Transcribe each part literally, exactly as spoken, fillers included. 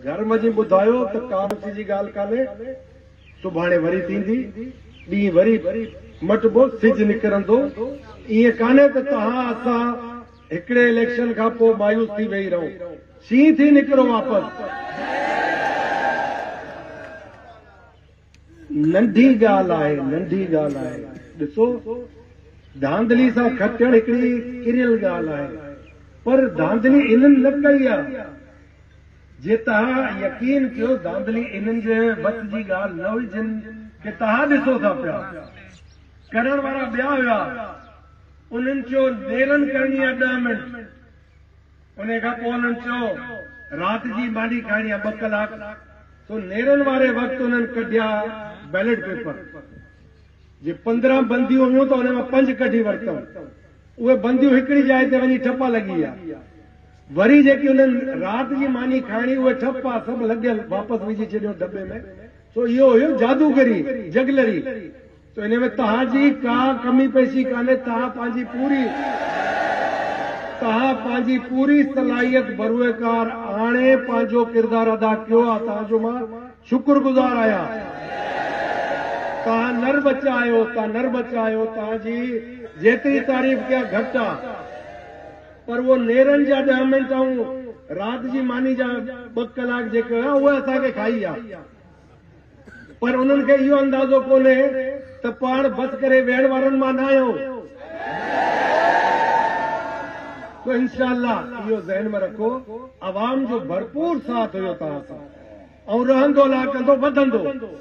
घर मजी ॿुधायो त कामसी जी ॻाल्हि कान्हे, सुभाणे वरी थींदी, ॾींहुं वरी मटबो, सिज निकिरंदो। ईअं कान्हे त तव्हां असां हिकिड़े इलेक्शन खां पोइ मायूस थी वेही रहूं, शींहं थी निकिरो वापसि। नंढी ॻाल्हि आहे, नंढी ॻाल्हि आहे। ॾिसो, धांधली सां खटण हिकिड़ी किरियल ॻाल्हि आहे, पर धांधली इन्हनि न कई आहे। जे तव्हां यकीन कयो धांधली इन्हनि जे बस जी ॻाल्हि न हुई, जिन खे तव्हां ॾिसो था पिया करण वारा ॿिया हुया। उन्हनि चयो नेरनि करणी आहे ॾह मिंट, उन खां पोइ उन्हनि चयो राति जी मानी खाइणी आहे ॿ कलाक। तो नेरनि वारे वक़्तु उन्हनि कढिया बैलेट पेपर। जे पंद्रहं बंदियूं हुयूं त हुन मां पंज कढी वरितऊं। उहे बंदियूं हिकिड़ी जाइ ते वञी ठपा लॻी आहे। वरी जेकी उन्हनि राति जी मानी खाइणी उहे ठपा सभु लॻियल वापसि विझी छॾियो दॿे में। सो इहो हुयो जादूगरी, जगलरी। तो इन में तव्हांजी का कमी पेशी कान्हे। तव्हां पंहिंजी पूरी तव्हां पंहिंजी पूरी सलाहियत बरूएकार आणे पंहिंजो किरदारु अदा कयो आहे। तव्हांजो मां शुक्रगुज़ार आहियां। तव्हां नर बचा आहियो, तव्हां नर बचा आहियो। तव्हांजी जेतिरी तारीफ़ कया घटि आहे, पर उहो नेरनि जा ॾह मिंट ऐं राति जी मानी जा ॿ कलाक जेके हुया उहे असांखे खाई आहे। पर उन्हनि खे इहो अंदाज़ो कोन्हे त पाण बसि करे वेहण वारनि मां न आहियूं। तो इंशाअल्लाह इहो ज़हन में रखो, अवाम जो भरपूर साथ हुयो तव्हां सां ऐं रहंदो लाकंदो वधंदो।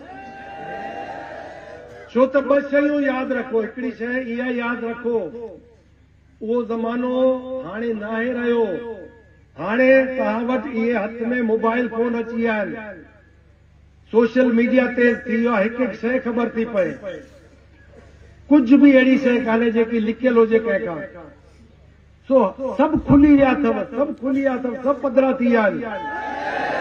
छो त ॿ शयूं यादि रखो। हिकिड़ी शइ इहा यादि रखो, उहो ज़मानो हाणे नाहे रहियो। हाणे तव्हां वटि इहे हथ में मोबाइल फोन अची विया आहिनि, सोशल मीडिया तेज़ थी वियो आहे। हिकु हिकु शइ ख़बर थी पए। कुझु बि अहिड़ी शइ कान्हे जेकी लिकियल हुजे कंहिंखां। सो सभु खुली विया अथव, सभु खुली विया अथव, सभु पधरा थी विया आहिनि।